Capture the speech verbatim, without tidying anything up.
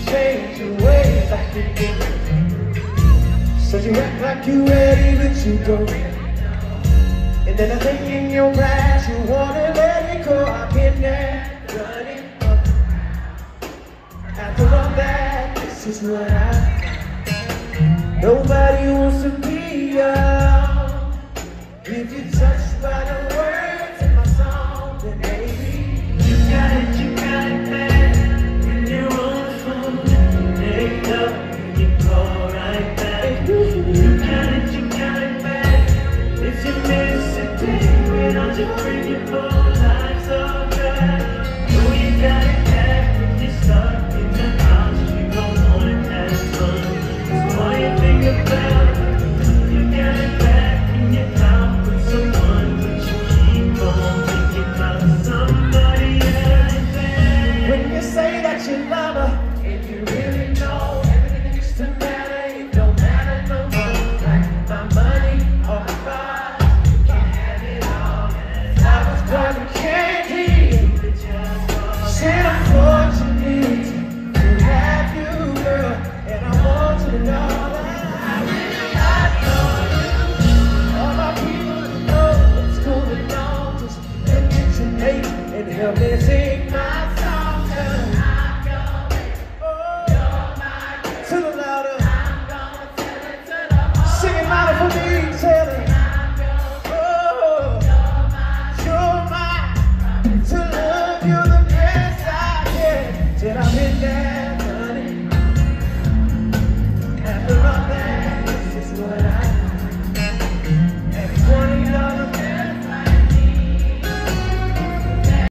change your ways like you do. Said you act like you ready, but you don't. And then I think in your past you wanna let it go. I've been there, done it up. After all that, this is what I found. Nobody wants to be young. If you're touched by the words in my song, then maybe you got it, you got it bad. When you're on the phone, you make up, you call right back. You got it, you got it bad. If you miss a day, why don't you bring your boy?